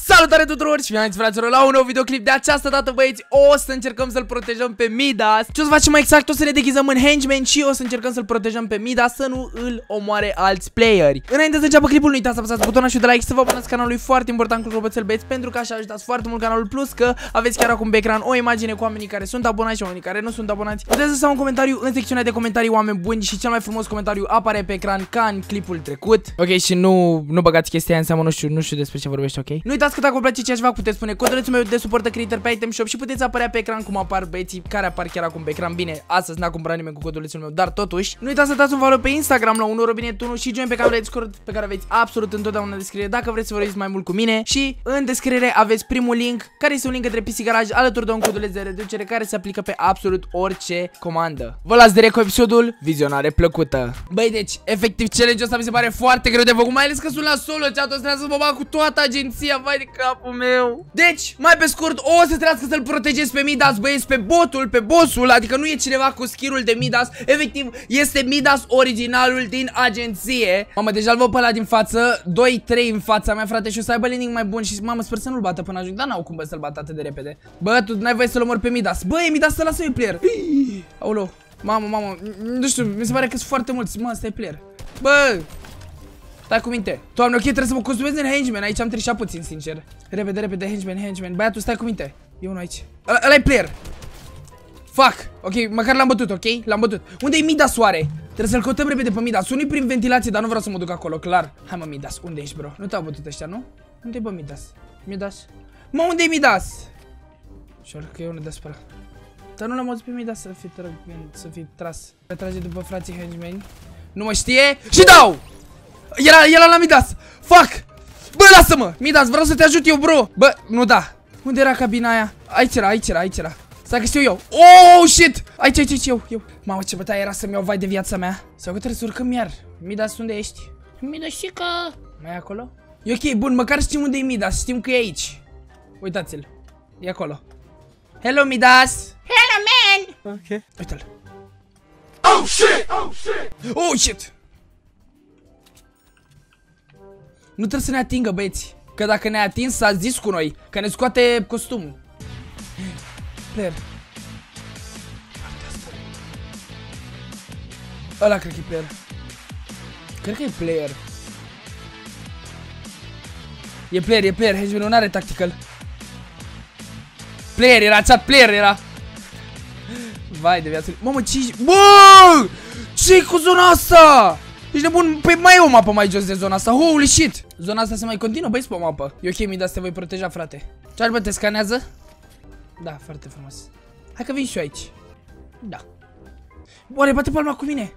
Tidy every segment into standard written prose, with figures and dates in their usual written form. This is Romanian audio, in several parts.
Salutare tuturor și bine fraților la un nou videoclip. De această dată, băieți, o să încercăm să-l protejăm pe Midas. Ce o să facem mai exact? O să ne deghizăm în henchman și o să încercăm să-l protejăm pe Midas, să nu îl omoare alți playeri. Înainte să înceapă clipul, nu uitați să apăsați butonul de like, să vă abonați canalului, foarte important cu clopoțel, băieți, pentru că așa ajutați foarte mult canalul, plus că aveți chiar acum pe ecran o imagine cu oamenii care sunt abonați și oamenii care nu sunt abonați. Puteți lăsa un comentariu în secțiunea de comentarii, oameni buni, și cel mai frumos comentariu apare pe ecran ca în clipul trecut. Ok, și nu băgați chestia aia în seamă, nu știu despre ce vorbește, ok? Nu uitați că dacă vă place ceea ce fac, puteți spune codulețul meu de suportă creator pe item shop și puteți apărea pe ecran cum apar băieții care apar chiar acum pe ecran. Bine, astăzi n-a cumpărat nimeni cu codulețul meu, dar totuși nu uitați să dați un follow pe Instagram la 1robinet1 și join pe canalul de Discord pe care aveți absolut întotdeauna în descriere dacă vreți să vorbiți mai mult cu mine. Și în descriere aveți primul link, care este un link către PC Garage, alături de un coduleț de reducere care se aplică pe absolut orice comandă. Vă las direct cu episodul, vizionare plăcută. Băi, deci, efectiv, challenge-ul ăsta mi se pare foarte greu de făcut, mai ales că sunt la solo chat, o să trebuie să mă bag cu toată agenția, vai de capul meu. Deci, mai pe scurt, o să trebuiască să-l protejez pe Midas, băieți, pe botul, pe bossul, adică nu e cineva cu skill-ul de Midas, efectiv, este Midas originalul din agenție. Mamă, deja îl văd pe ăla din față, 2-3 în fața mea, frate, și o să aibă landing mai bun și, mamă, sper să nu-l bată până ajung, dar n-au cum, bă, să-l bată atât de repede. Bă, tu n-ai voie să-l omori pe Midas. Bă, e Midas, să lasă-i player. Aoleu, mamă, nu știu, mi se pare că sunt foarte mulți, mă, ăsta e player. Bă! Stai cu minte. Doamne, ok, trebuie să mă costumez în henchman. Aici am trișat puțin, sincer. Repede, henchman. Băiatul, stai cu minte. E unul aici. Ăla-i player. Fuck. Ok, măcar l-am bătut, ok? L-am bătut. Unde e Midas, oare? Trebuie să-l căutăm repede pe Midas. Unii prin ventilație, dar nu vreau să mă duc acolo, clar. Hai, mă, Midas, unde ești, bro? Nu te-au bătut ăștia, nu? Unde e, bă, Midas? Mă, unde e Midas? Și că e unul despre. Dar nu l-am auzit pe Midas să fi tras. Retrage după frații henchmeni. Nu mă știe și dau! Era la Midas! Fuck! Bă, lasă-mă! Midas, vreau să te ajut eu, bro! Bă, nu da! Unde era cabina aia? Aici era. Stai că știu eu. Oh, shit! Aici, eu. Mamă, ce bătaie era să-mi iau vai de viața mea. Sau că trebuie să urcăm iar. Midas, unde ești? Midasica! Mai e acolo? E ok, bun, măcar știm unde e Midas. Știm că e aici. Uitați-l. E acolo. Hello, Midas! Hello, man! Ok. Uite-l. Oh, shit! Nu trebuie să ne atingă, băieți. Că dacă ne-a atins, s-a zis cu noi. Că ne scoate costumul. Player. Ăla cred că e player. Cred că e player. E player. Henchman nu are tactical. Player era, chat, player era. Vai de viață. Mamă, ce... Bă! Ce-i cu zona asta? Ești nebun? Păi mai e o mapă mai jos de zona asta. Holy shit! Zona asta se mai continuă, băi, pe o mapă. E ok, Midas, te voi proteja, frate. Ce-ar, bă, te scanează? Da, foarte frumos. Hai că vin și eu aici. Da. Oare bate palma cu mine?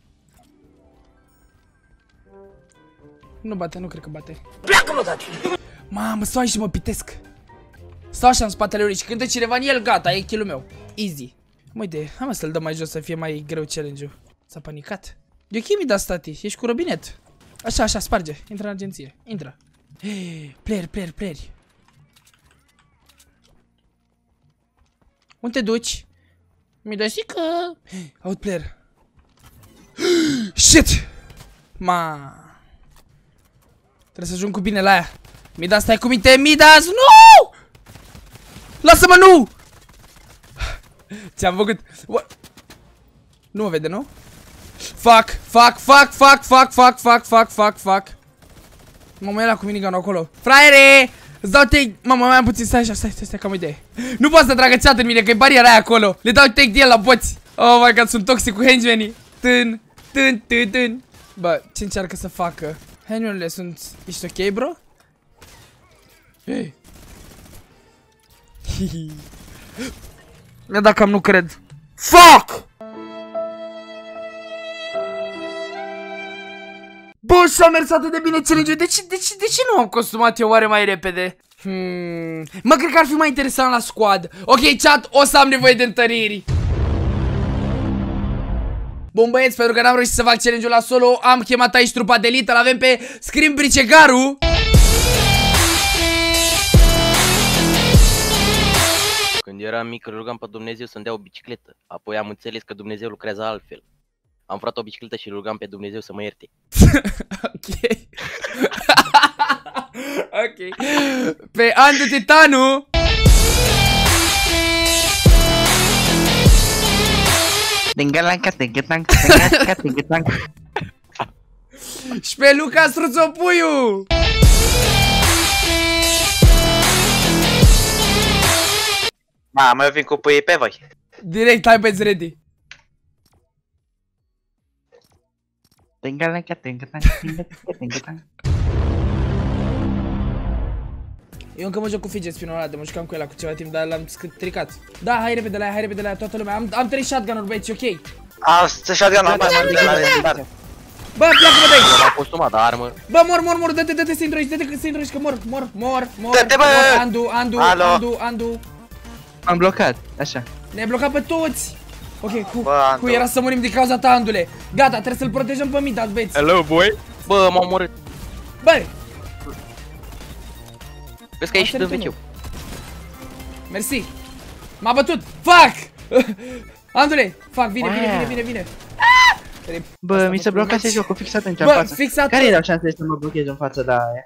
Nu bate, nu cred că bate. Pleacă-mă, tati! Mamă, stau aici și mă pitesc. Stau așa în spatele lui și cântă cineva în el, gata, e kill-ul meu. Easy. Uite, hai mă să-l dăm mai jos să fie mai greu challenge-ul. S-a panicat. E ok, Midas, tati, ești cu robinet. Așa, sparge, intră în agenție, intră. Player. Unde te duci? Midasica! Aud player. Shit! Trebuie să ajung cu bine la aia. Midas, stai cu minte, Midas, nu! Lasă-mă, nu! Ce-am făcut? Nu mă vede, nu? Fuck. Mamă, e ăla cu minigun acolo. Fraiere! Îți dau take. Mamă, mai am puțin, stai așa, stai, cam idee. Nu pot să tragă chat în mine, că e bariera aia acolo. Le dau take de el la boți. Oh my god, sunt toxic cu henchmenii. Tân. Bă, ce încearcă să facă? Henchmenile sunt... Ești ok, bro? Mi-a dat cam nu cred. Fuck! Bă, și-a mers atât de bine challenge-ul. De ce nu am costumat eu oare mai repede? Mă, cred că ar fi mai interesant la squad. Ok, chat, o să am nevoie de întăriri. Bun, băieți, pentru că n-am reușit să fac challenge-ul la solo, am chemat aici trupa de elită. L-avem pe Scream Bricegaru. Când eram mic, îl rugam pe Dumnezeu să-mi dea o bicicletă. Apoi am înțeles că Dumnezeu lucrează altfel. Am furat o bicicletă și îl rugam pe Dumnezeu să mă ierte. Ok. Ok. Pe Andu Titanu. Și pe Luca Struțopuiu. Mamă, eu vin cu puii pe voi. Direct, hai băieți, ready. Eu încă mă joc cu fidget spin-ul ăla, de mă jucam cu el cu ceva timp, dar l-am stricat. Da, hai repede la ea, hai repede la ea, toată lumea. Am 3 shotgun-uri, băieți, ok. Asta shotgun-ul ăla, Bă, pleacă-mă de aici! M-am costumat, dar armă. Bă, mor, dă-te să intru aici, dă-te să intru aici, că mor. Dă-te, bă! Andu. M-am blocat, așa. Ne-ai blocat pe toți! Ok, Bă, Andu. cu era să murim din cauza ta, Andule. Gata, trebuie să-l protejăm pe Midas, băieți. Hello, boy. Bă, m-am omorât. Bă! Vezi că ai ieșit în wc. Mersi. M-a bătut. Fuck! Andule, fuck, vine. Bă, mi se blocase jocul fix atunci în Bă, față. fixat. Care erau șansele să mă blochez în față de aia?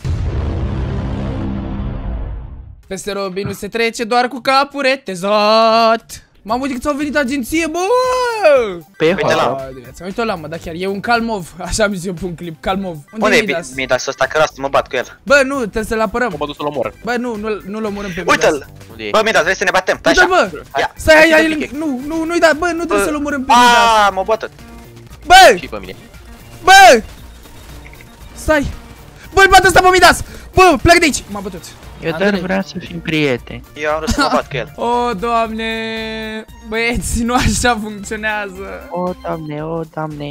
Peste Robin nu se trece doar cu capul retezat. Mamă, uite cât s-au venit agenție, bă! Pe Uite la- Uite la mă, da chiar, e un Calmov. Așa am zis eu pe un clip, Calmov. Unde e Midas? Midas ăsta, că ăsta mă bat cu el. Bă, nu, trebuie să-l apărăm. M-a dus să-l omor. Bă, nu-l omorâm pe Midas. Uite-l! Unde e? Bă, Midas, vrei să ne batem? Stai Uite-l, așa. bă! Ia. Stai, hai, nu-i da, bă, nu trebuie să-l omorâm pe Midas. Aaaa, m-a bătut. Bă! Și pe mine. Bă! Stai! Bă-l bate ăsta pe Midas! Bă, pleacă de aici! M-a bătut. Eu doar Andrei. vreau să fim prieteni. Eu am vrut să mă bat cu el. O, Doamne! Băieți, nu așa funcționează. O, Doamne, o, Doamne.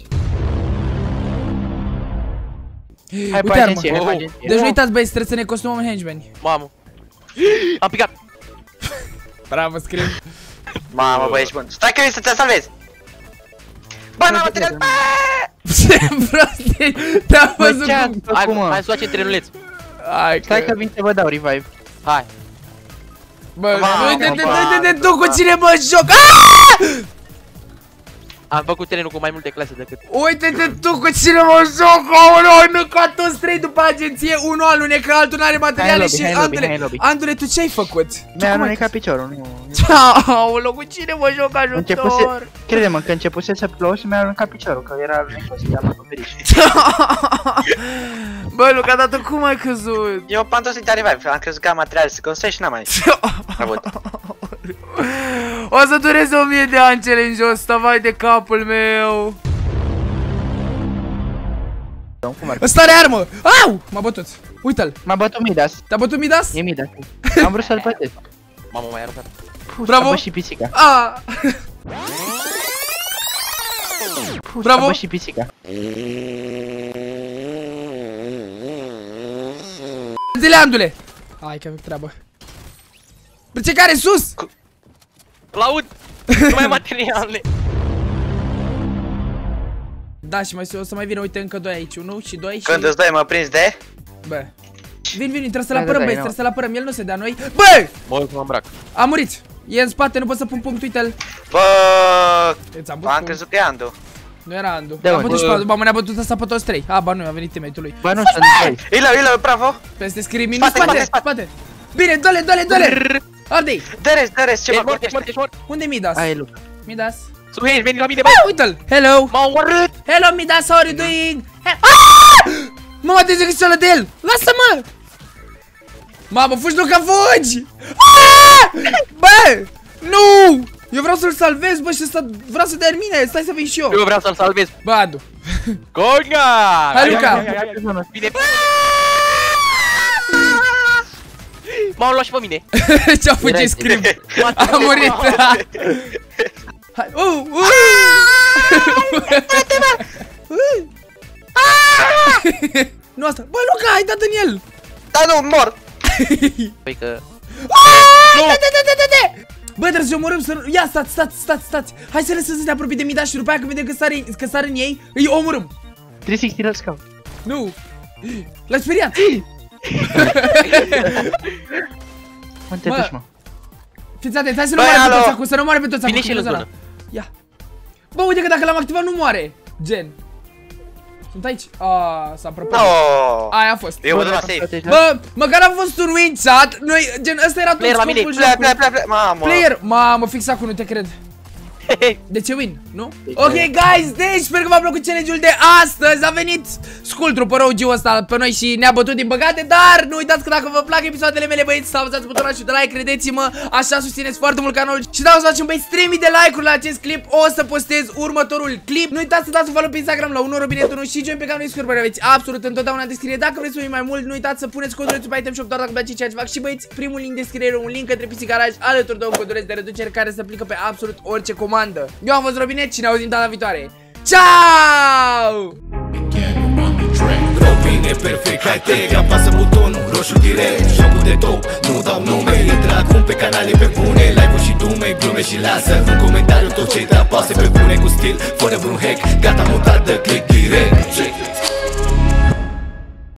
Hai pe Uite agenție, armă. hai pe agenție. Deci nu uitați, băieți, trebuie să ne costumăm în henchmeni. Mamă. Am picat. Bravo, scrim. Mamă, bă, ești bun. Stai că vin să te salvezi. Bă, n-am material. Ce prost e! Te-am Bă, văzut ce ați cum... făcut, Hai mă? să facem trenuleț. Hai Stai că vin să vă dau revive. Hai. Bă, Mamă, uite-te tu cu cine mă joc! Aaaa! Am făcut terenul cu mai multe clase decât. Uite-te tu cu cine mă joc! Aoleu, ai mâncat toți 3 după agenție, unul alunecă, altul n-are materiale și Andule, Andule, tu ce ai făcut? Mi-a alunecat piciorul, nu. Aoleu, cu cine mă joc, ajutor? Crede-mă că începuse să plouă și mi-a alunecat piciorul, că era alunecat și am acoperit. Bă, Luca, dar tu cum ai căzut? Eu am dus să-i dea revive, am crezut că am materiale să construiesc și n-am mai avut. O să dureze 1000 de ani challenge-ul ăsta, vai de capul meu. Ăsta are armă! Au! M-a bătut. Uite-l. M-a bătut Midas. Te-a bătut Midas? E Midas. Am vrut să-l pătesc. Mamă, m-ai aruncat. Bravo! Bă, și pisica. A! Bravo! Bă, și pisica. Zile, Andule! Hai că avem treabă. Ce care sus? L-aud! Nu mai am materiale. Da, și mai o să mai vină, uite, încă 2 aici, 1 și 2 și... Când îți dai mă prins de... Bă. Vin, trebuie să-l Da, apărăm, da, băieți, da, trebuie să-l apărăm, el nu se dea noi. Bă! Mă uit să mă îmbrac. A murit! E în spate, nu pot să pun punct, uite-l. Bă, Ți-am pus am punct. crezut că e Andu. Nu era Andu. De Am unde? bătut și pe... Bă, ne-a bătut ăsta pe toți 3. A, ba nu, a venit teammate-ul lui. Bă, nu sunt doi. Ilo, bravo. Peste screaming, nu, Spate, spate, spate, spate. Bine, dă-le! Ardei! Dă-res, ce mă Ești mort, gândește? ești mort. Unde Midas? Aia e Luca. Midas? Suhei, veni la mine, bă! Uite-l! Hello! M-a omorât! Hello, Midas, how are you doing? Mă, te zic că de el! Lasă-mă! Mamă, fugi, Luca, fugi! Bă! Nu! Eu vreau să-l salvez, bă, și ăsta vreau să termine, stai să vin și eu. Eu vreau să-l salvez. Bă, Andu. Conga! Hai, Luca! Bine! M-au luat și pe mine. Ce-a fugit scrim? A murit! Hai, Nu asta! Bă, Luca, ai dat în el! Da, nu, mor! Păi că... Bă, trebuie să-i omorâm să... Ia, stați! Hai să lăsăm să ne apropii de Midas și după aia când vedem că sare în ei, îi omorâm! 360 la scaun. Nu! L-ai speriat! Mă, te duci, mă. Fiți atenți, hai să nu Băi, moare pe alo! toți acum, să nu moare pe toți acum. Vine și el în zona. zonă. Ia! Bă, uite că dacă l-am activat nu moare! Gen. Sunt aici. S-a prăpădit. No. Aia a fost. Eu văd la safe. Bă, măcar a fost un win shot. Noi, gen, ăsta era tot Player la mine. scopul jocului. Mamă. Player, mamă, fix acum, nu te cred. De ce win, nu? Ok, guys, deci sper că v-a plăcut challenge-ul de astăzi. A venit Skulltrooper pe ROG-ul ăsta pe noi și ne-a bătut din păcate. Dar nu uitați că dacă vă plac episoadele mele, băieți, să apăsați butonul de like, credeți-mă, așa susțineți foarte mult canalul. Și dacă o să facem, băieți, 3000 de like-uri la acest clip, o să postez următorul clip. Nu uitați să dați un follow pe Instagram la 1robinet1 și join pe canalul Discord, care aveți absolut întotdeauna în descriere. Dacă vreți să mai mult, nu uitați să puneți codulețul pe item shop doar dacă vă place ceea ce fac. Și băieți, primul link în descriere, un link către PC Garage alături de un coduleț de reducere care se aplică pe absolut orice comandă. Eu am fost Robinet și ne auzim data viitoare. Ciao! Robin e perfect, high-tech, apasă butonul roșu direct. Jocul de top, nu dau nume. Intră acum pe canale pe bune, like-uri și dume, glume și lasă un comentariu tot ce te apasă pe bune, cu stil, fără vreun hack. Gata, mutat, dă click direct.